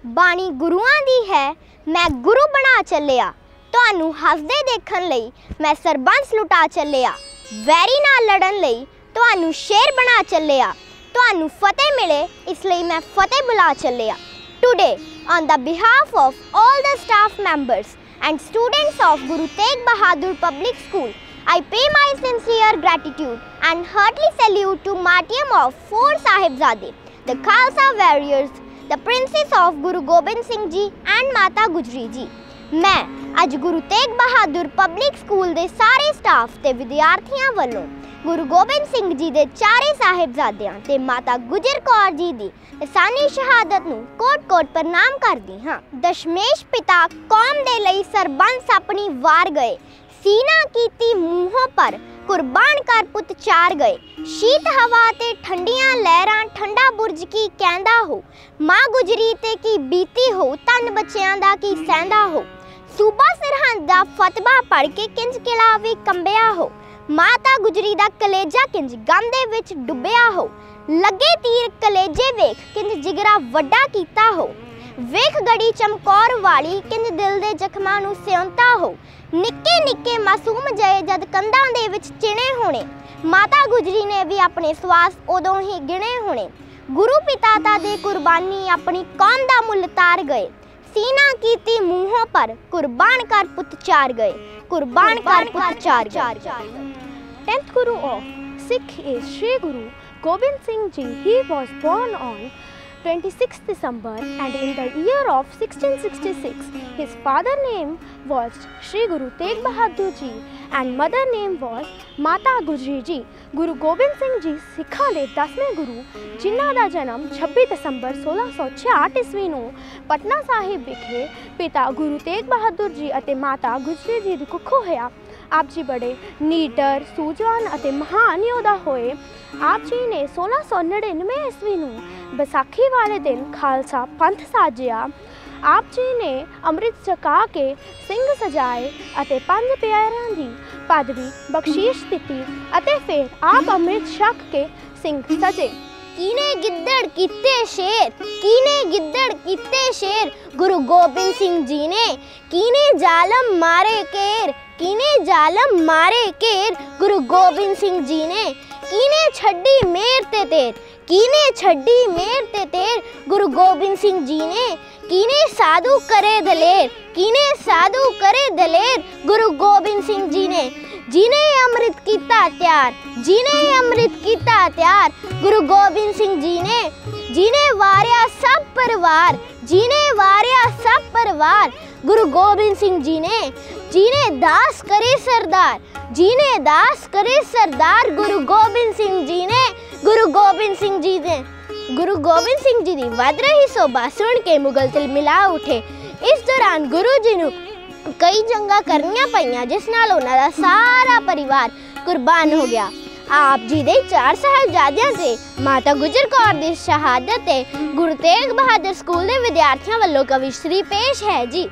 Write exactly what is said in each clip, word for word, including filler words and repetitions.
बाणी गुरुआं दी है, मैं गुरु बना चलिया। तुहानू हसदे देखण लई मैं सरबंस लुटा चलिया। वैरी नाल लड़न लई तुहानू शेर बना चलिया। तुहानू फतेह मिले इसलिए मैं फतेह बुला चलिया। Today on the behalf of all the staff members and students of Guru Tegh Bahadur Public School, I pay my sincere gratitude and heartily salute to martyrdom of four Sahibzade, the Khalsa warriors, the princes of Guru Gobind Singh Ji and Mata Gujri Ji। मैं अज Guru Tegh Bahadur public school के सारे staff ते विद्यार्थियों वालों गुरु गोबिंद सिंह जी के चारे साहिबजादियां ते माता गुजर कौर जी की लासानी शहादत नूं कोट कोट प्रणाम करदी हाँ। दशमेश पिता कौम दे लई सरबंस अपनी वार गए, सीना कीती मूहों पर कुर्बान कर पुत चार गए। शीत हवा ते ठंडियां लहरां ठंडा बुरज की कहंदा हो, मां गुजरी ते की बीती हो, तन बच्चियां दा की सहंदा हो। सूबा सरहंद दा फतवा पढ़ के किंज किला वी कंबिया हो, माता गुजरी दा कलेजा किंज गम दे विच डुबिया हो। लगे तीर कलेजे वेख किंज जिगरा वड्डा कीता हो, वेख गड़ी चमकौर वाली किंज दिल दे जख्मां नूं सिਉਂता हो। निक्के निक्के मासूम जय जद कंधां दे विच चिणे होने, माता गुजरी ने भी अपने स्वास उदों ही गिणे होने। गुरु पिता ता दे कुर्बानी अपनी कौम दा मुल तार गए, सीना कीती मूहों पर कुर्बान कर पुत चार गए, कुर्बान कर पुत चार गए। tenth Guru of Sikh is Sri Guru Gobind Singh Ji. He was born on twenty-sixth December and in the year of sixteen sixty-six his father name was Sri Guru Tegh Bahadur Ji and mother name was Mata Gujri Ji। Guru Gobind Singh Ji ਸਿੱਖਾਂ ਦੇ ਦਸਵੇਂ ਗੁਰੂ ਜਿਨ੍ਹਾਂ ਦਾ ਜਨਮ ਛੱਬੀ ਦਸੰਬਰ सोलह सौ छियासठ ਈਸਵੀ ਨੂੰ ਪਟਨਾ ਸਾਹਿਬ ਵਿਖੇ ਪਿਤਾ ਗੁਰੂ ਤੇਗ ਬਹਾਦਰ ਜੀ ਅਤੇ ਮਾਤਾ ਗੁਜਰੀ ਜੀ ਦੀ ਕੁੱਖੋਂ ਹੋਇਆ। आप जी बड़े नीडर सूझवान ਅਤੇ महान योद्धा होए। आप जी ने सोलह सौ नड़िनवे ईस्वी ਨੂੰ बैसाखी वाले दिन खालसा पंथ साजिया। आप जी ने अमृत छका के सिंह सजाए ਅਤੇ पंज प्यारिਆਂ ਦੀ पदवी बख्शीश ਦਿੱਤੀ ਅਤੇ फिर आप अमृत छक के सिंह सजे। कीने गिद्दड़ कीते शेर, कीने गिद्दड़ कीते शेर, गुरु गोबिंद सिंह जी ने कीने जालम मारे केर, कीने जालम मारे केर, गुरु गोबिंद सिंह जी ने कीने छड्डी मेर ते तेर, कीने छड्डी मेर ते तेर, गुरु गोबिंद सिंह जी ने कीने साधु करे दलेर, कीने साधु करे दलेर, गुरु गोबिंद सिंह जी ने जिने अमृत कीता त्यार, जिने अमृत कीता त्यार, गुरु गोबिंद सिंह जी ने जिने वारिया सब परिवार, जिने वारिया सब परिवार, गुरु गोबिंद सिंह जी ने जिने दास करे सरदार, जिने दास करे सरदार, गुरु गोबिंद सिंह जी ने गुरु गोबिंद सिंह जी ने गुरु गोबिंद सिंह जी की वध रही शोभा सुन के मुगल तिलमिला उठे। इस दौरान गुरु जी नूं कई जंगा करनियां पईयां जिस नाल उन्हां दा सारा परिवार कुर्बान हो गया। आप जी दे चार साहिबजादियां ते माता गुजर कौर दी शहादत ते गुरु तेग बहादुर स्कूल दे विद्यार्थियों वालों कविश्री पेश है जी।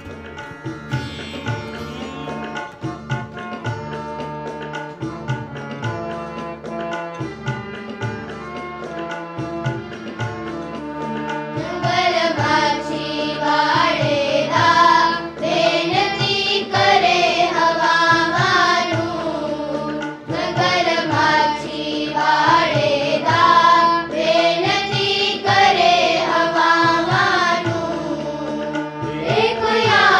कोई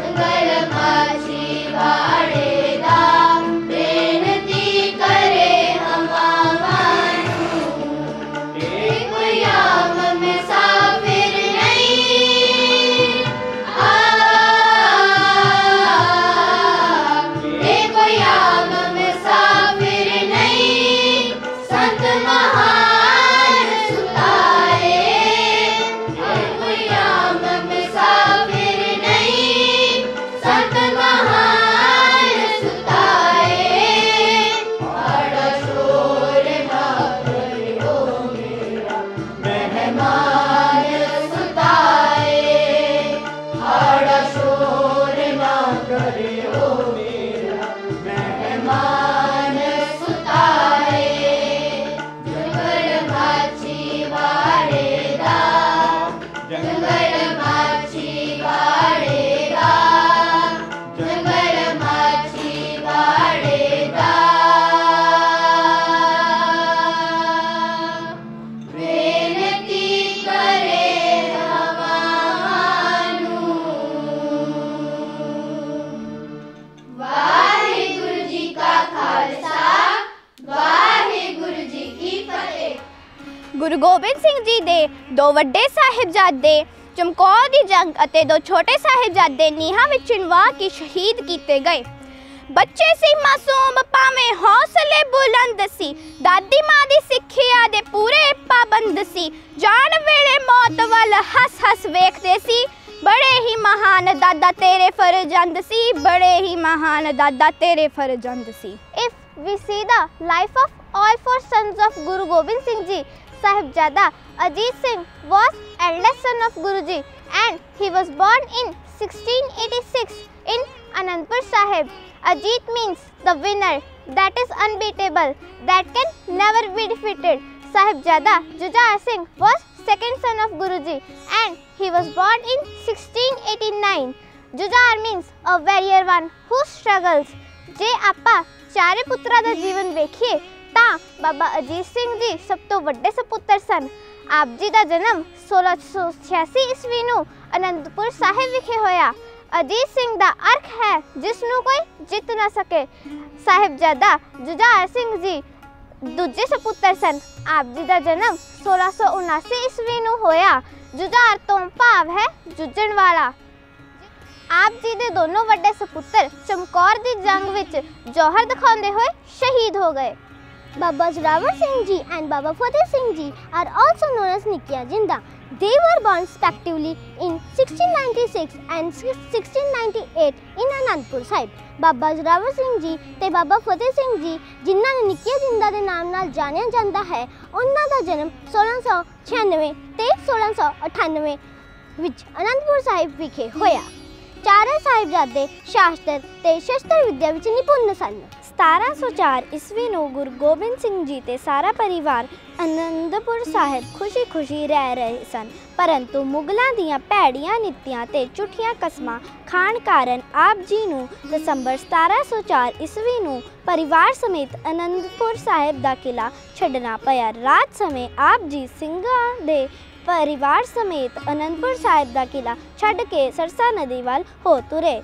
गुरु गोबिंद सिंह जी दे दो वड्डे साहिबजादे चमकौर दी जंग अते दो छोटे साहिबजादे नीहां विच चुनवा के शहीद किए गए। बच्चे सी मासूम भावें हौसले बुलंद सी, दादी मां दी सिक्खिया दे पूरे पाबंद सी, जान वेले मौत वल हस हस वेखदे सी, बड़े ही महान दादा तेरे फरजंद सी, बड़े ही महान दादा तेरे फरजंद सी। If we see the life of all four sons of Guru Gobind Singh Ji, Sahibzada Ajit Singh was eldest son of Guru Ji and he was born in sixteen eighty-six in Anandpur Sahib. Ajit means the winner, that is unbeatable, that can never be defeated. Sahibzada Jujhar Singh was second son of Guru Ji and he was born in sixteen eighty-nine. Jujhar means a warrior one who struggles. जे ਆਪਾਂ ਚਾਰੇ ਪੁੱਤਰਾਂ ਦਾ ਜੀਵਨ ਵੇਖੀਏ ਤਾਂ ਬਾਬਾ ਅਜੀਤ ਸਿੰਘ ਜੀ ਸਭ ਤੋਂ ਵੱਡੇ ਸਪੁੱਤਰ ਸਨ। ਆਪ ਜੀ ਦਾ ਜਨਮ सोलह सौ छियासी ਈਸਵੀ ਨੂੰ ਅਨੰਦਪੁਰ ਸਾਹਿਬ ਵਿਖੇ ਹੋਇਆ। ਅਜੀਤ ਸਿੰਘ ਦਾ ਅਰਥ ਹੈ ਜਿਸ ਨੂੰ ਕੋਈ ਜਿੱਤ ਨਾ ਸਕੇ। ਸਾਹਿਬਜ਼ਾਦਾ ਜੁਝਾਰ ਸਿੰਘ ਜੀ ਦੂਜੇ ਸਪੁੱਤਰ ਸਨ। ਆਪ ਜੀ ਦਾ ਜਨਮ सोलह सौ उनासी ਈਸਵੀ ਨੂੰ ਹੋਇਆ। ਜੁਝਾਰ ਤੋਂ ਭਾਵ ਹੈ ਜੂਝਣ ਵਾਲਾ। आप जी दे दोनों वड्डे सपुत्र चमकौर दी जंग विच जौहर दिखाते हुए शहीद हो गए। बाबा Zorawar Singh ji and Baba Fateh Singh ji are also known as Nikkiya Jinda. They were born respectively in sixteen ninety-six and sixteen ninety-eight in Anandpur Sahib. बाबा जोरावर सिंह जी ते बाबा फतेह सिंह जी जिन्हां नूं निक्किया जिंदा दे नाम नाल जानिया जांदा है, उन्हां दा जन्म सोलह सौ छियानवे ते सोलह सौ अठानवे विच आनंदपुर साहिब विखे होया। चारे साहिबजादे शास्त्र ते शस्त्र विद्या विच निपुण सन। सतारह सौ चार ईस्वी ਨੂੰ ਗੁਰੂ ਗੋਬਿੰਦ ਸਿੰਘ ਜੀ ਤੇ ਸਾਰਾ ਪਰਿਵਾਰ ਅਨੰਦਪੁਰ ਸਾਹਿਬ ਖੁਸ਼ੀ ਖੁਸ਼ੀ ਰਹਿ ਰਹੇ ਸਨ, ਪਰੰਤੂ ਮੁਗਲਾਂ ਦੀਆਂ ਭੈੜੀਆਂ ਨੀਤੀਆਂ ਤੇ ਝੂਠੀਆਂ ਕਸਮਾਂ ਖਾਣ ਕਾਰਨ ਆਪ ਜੀ ਨੂੰ ਦਸੰਬਰ ਸਤਾਰਹ ਸੌ ਚਾਰ ਈਸਵੀ ਨੂੰ ਪਰਿਵਾਰ ਸਮੇਤ ਅਨੰਦਪੁਰ ਸਾਹਿਬ ਦਾ ਕਿਲਾ ਛੱਡਣਾ ਪਿਆ। ਰਾਤ ਸਮੇਂ ਆਪ ਜੀ ਸਿੰਘਾਂ ਦੇ परिवार समेत आनंदपुर साहिब का किला छड़ के सरसा नदी वाल हो तुरे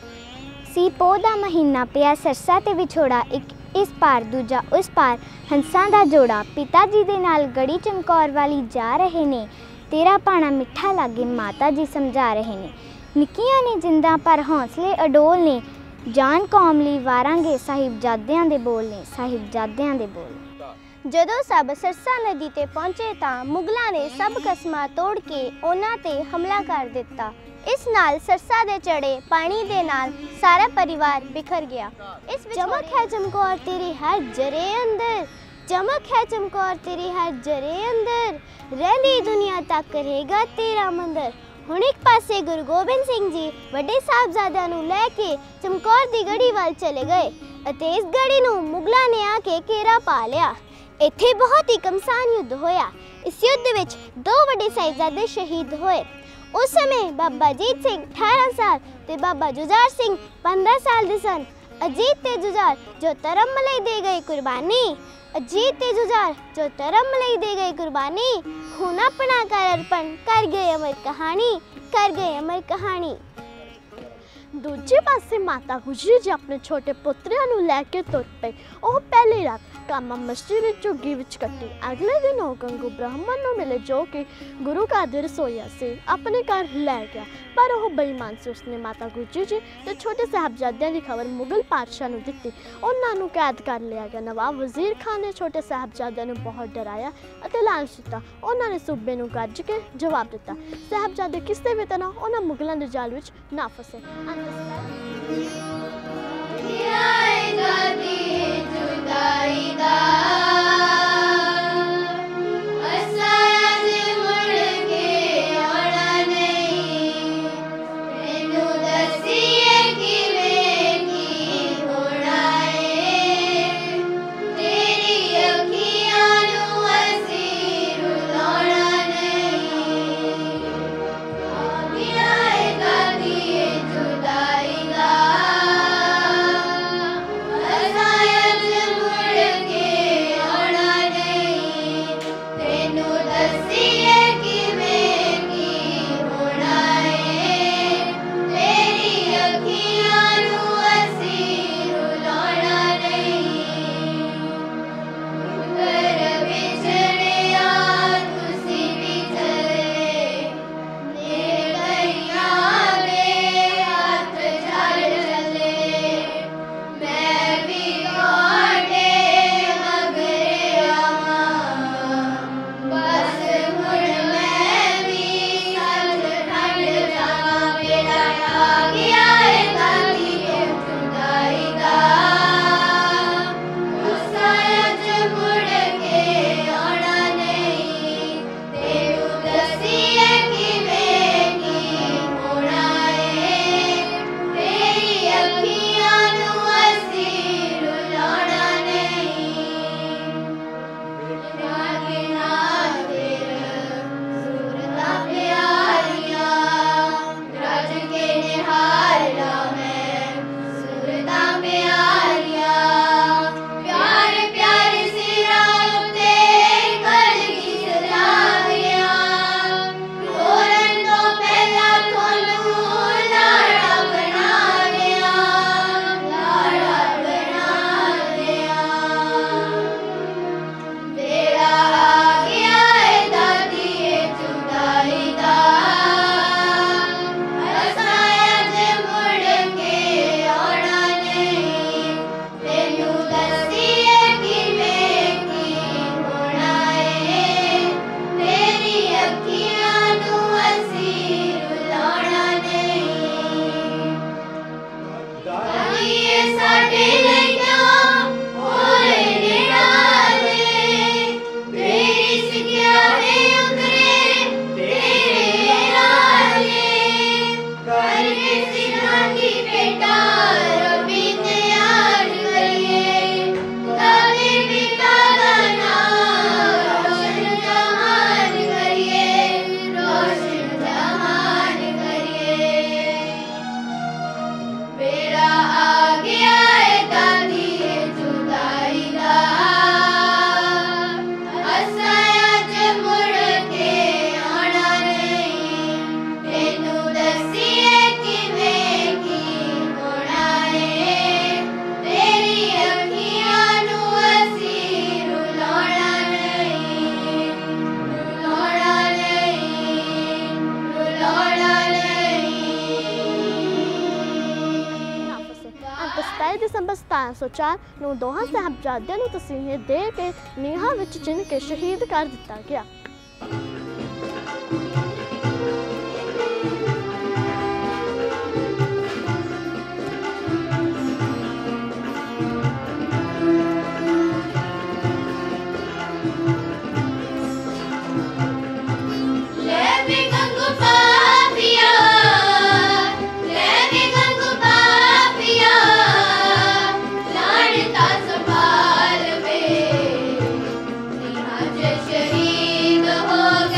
सी। पो दा महीना पिया सरसा ते विछोड़ा, एक इस पार दूजा उस पार हंसा दा जोड़ा। पिता जी दे नाल गड़ी चमकौर वाली जा रहे ने, तेरा पाना मिठा लागे माता जी समझा रहे ने। निक्कियां ने जिंदा पर हौसले अडोल ने, जान कौम लई वारांगे साहिबजादियां दे बोल ने, साहिबजादियां दे बोल। ਜਦੋਂ ਸਭ ਸਰਸਾ ਨਦੀ ਤੇ ਪਹੁੰਚੇ ਤਾਂ ਮੁਗਲਾਂ ਨੇ ਸਭ ਕਸਮਾਂ ਤੋੜ ਕੇ ਉਹਨਾਂ ਤੇ ਹਮਲਾ ਕਰ ਦਿੱਤਾ। ਇਸ ਨਾਲ ਸਰਸਾ ਦੇ ਚੜੇ ਪਾਣੀ ਦੇ ਨਾਲ ਸਾਰਾ ਪਰਿਵਾਰ ਬਿਖਰ ਗਿਆ। ਇਸ ਵਿੱਚ ਚਮਕ ਹੈ ਚਮਕੌਰ ਤੇਰੀ ਹਰ ਜਰੇ ਅੰਦਰ, ਚਮਕ ਹੈ ਚਮਕੌਰ ਤੇਰੀ ਹਰ ਜਰੇ ਅੰਦਰ, ਰਹਿੰਦੀ ਦੁਨੀਆ ਤੱਕ ਰਹੇਗਾ ਤੇਰਾ ਮੰਦਰ। ਹੁਣ ਇੱਕ ਪਾਸੇ ਗੁਰੂ ਗੋਬਿੰਦ ਸਿੰਘ ਜੀ ਵੱਡੇ ਸਾਹਿਬਜ਼ਾਦਿਆਂ ਨੂੰ ਲੈ ਕੇ ਚਮਕੌਰ ਦੀ ਗੜੀ ਵੱਲ ਚਲੇ ਗਏ ਅਤੇ ਇਸ ਗੜੀ ਨੂੰ ਮੁਗਲਾਂ ਨੇ ਆ ਕੇ ਘੇਰਾ ਪਾ ਲਿਆ। ਇੱਥੇ ਬਹੁਤ ਹੀ ਘਮਸਾਨ ਯੁੱਧ ਹੋਇਆ। ਇਸ ਯੁੱਧ ਵਿੱਚ ਦੋ ਵੱਡੇ ਸਾਹਿਬਜ਼ਾਦੇ ਸ਼ਹੀਦ ਹੋਏ। ਉਸ ਸਮੇਂ ਬਾਬਾ ਅਜੀਤ ਸਿੰਘ ਅਠਾਰਾਂ ਸਾਲ ਤੇ ਬਾਬਾ ਜੁਝਾਰ ਸਿੰਘ पंद्रह ਸਾਲ ਦੇ ਸਨ। ਅਜੀਤ ਤੇ ਜੁਝਾਰ ਜੋ ਧਰਮ ਲਈ ਦੇ ਗਏ ਕੁਰਬਾਨੀ, ਅਜੀਤ ਤੇ ਜੁਝਾਰ ਜੋ ਧਰਮ ਲਈ ਦੇ ਗਏ ਕੁਰਬਾਨੀ, ਖੂਨ ਆਪਣਾ ਕਰ ਅਰਪਣ ਕਰ ਗਏ ਅਮਰ ਕਹਾਣੀ, ਕਰ ਗਏ ਅਮਰ ਕਹਾਣੀ। ਦੂਜੇ ਪਾਸੇ ਮਾਤਾ ਗੁਜਰੀ ਜੀ ਆਪਣੇ ਛੋਟੇ ਪੁੱਤਰਿਆਂ ਨੂੰ ਲੈ ਕੇ ਤੁਰ ਪਏ। ਉਹ ਪਹਿਲੀ ਰਾਤ ਕਾਮਾ ਮਸਜਿਦ ਵਿੱਚ ਝੁੱਗੀ ਵਿੱਚ ਕੱਟੀ। ਅਗਲੇ ਦਿਨ ਉਹ ਗੰਗੂ ਬ੍ਰਾਹਮਣ ਨੂੰ ਮਿਲੇ ਜੋ ਕਿ ਗੁਰੂ ਘਰ ਦੇ ਰਸੋਈਆ ਸੀ, ਆਪਣੇ ਘਰ ਲੈ ਗਿਆ, ਪਰ ਉਹ ਬੇਈਮਾਨ ਸੀ। ਉਸਨੇ ਮਾਤਾ ਗੁਜਰੀ ਜੀ ਤੇ ਛੋਟੇ ਸਾਹਿਬਜ਼ਾਦਿਆਂ ਦੀ ਖਬਰ ਮੁਗਲ ਪਾਤਸ਼ਾਹ ਨੂੰ ਦਿੱਤੀ। ਉਹਨਾਂ ਨੂੰ ਕੈਦ ਕਰ ਲਿਆ ਗਿਆ। ਨਵਾਬ ਵਜ਼ੀਰ ਖਾਨ ਨੇ ਛੋਟੇ ਸਾਹਿਬਜ਼ਾਦਿਆਂ ਨੂੰ ਬਹੁਤ ਡਰਾਇਆ ਅਤੇ ਲਾਲਚ ਦਿੱਤਾ। ਉਹਨਾਂ ਨੇ ਸੂਬੇ ਨੂੰ ਗੱਜ ਕੇ ਜਵਾਬ ਦਿੱਤਾ। ਸਾਹਿਬਜ਼ਾਦੇ ਕਿਸੇ ਵੀ ਤਰ੍ਹਾਂ ਉਹਨਾਂ ਮੁਗਲਾਂ ਦੇ ਜਾਲ ਵਿੱਚ ਨਾ ਫਸੇ। ਸਤਾਈ ਦਸੰਬਰ ਸਤਾਰਾਂ ਸੌ ਚਾਰ ਨੂੰ ਦੋਹਾਂ ਸਾਹਿਬਜ਼ਾਦਿਆਂ ਨੂੰ ਤਸੀਹੇ ਦੇ ਕੇ ਨੀਹਾਂ ਵਿੱਚ ਚਿਣ ਕੇ ਸ਼ਹੀਦ ਕਰ ਦਿੱਤਾ ਗਿਆ। शहीद हो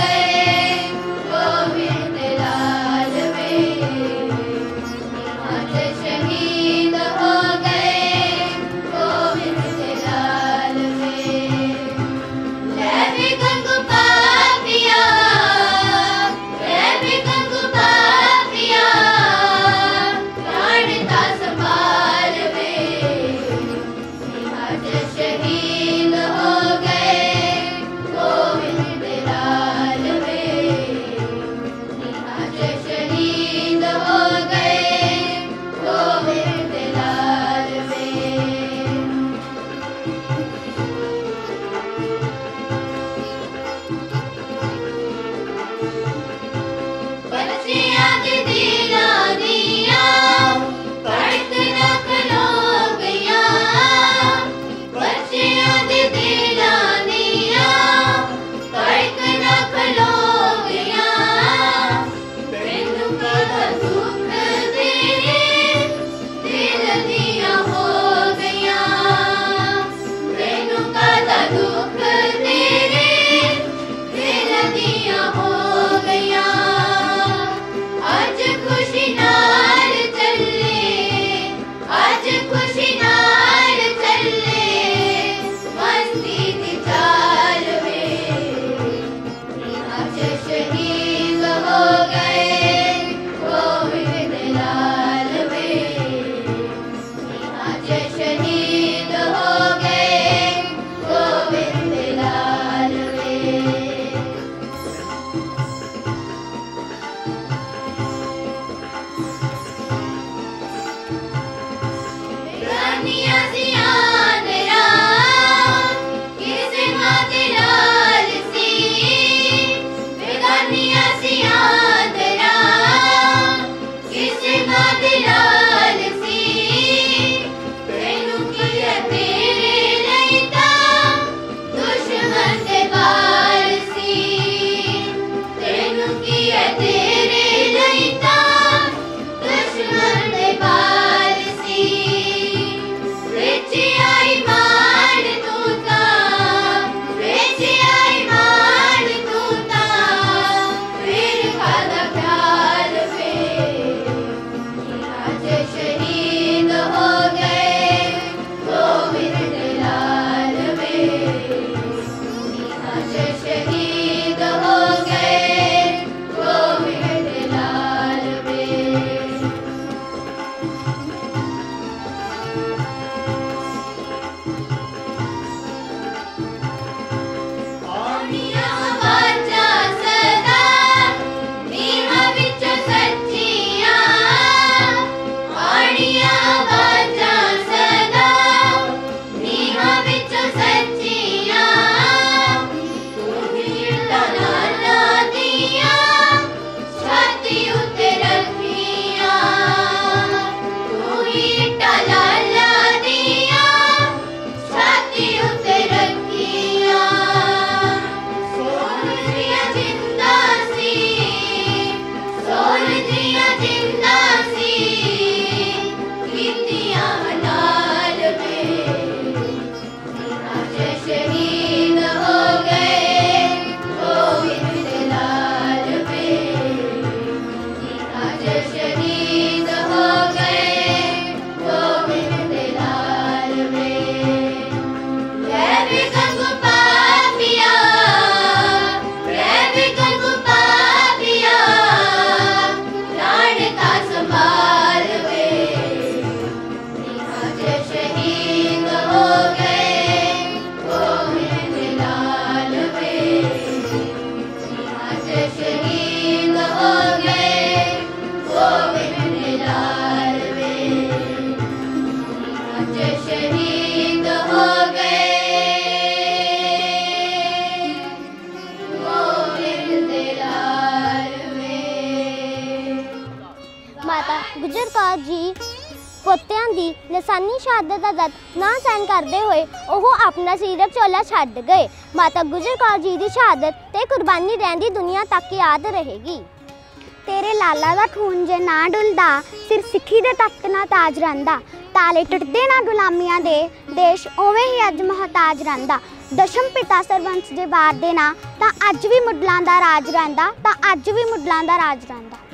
जी पोतियां दी लसानी शहादत का दर्द ना सहन करते हुए वो अपना सीरत चोला छड्ड गए। माता गुजर कौर जी की शहादत ते कुर्बानी रहंदी दुनिया तक याद रहेगी। तेरे लाला दा खून जे ना डुलदा, सिर सिक्खी दे तख्त ना ताज रहिंदा। ताले टुटदे ना गुलामियां दे, देश उवें ही अज महताज रहिंदा। दशम पिता सरबंस जे वार दे ना तां अज भी मुडलां दा राज रहिंदा, तां अज भी मुडलां दा राज रहिंदा।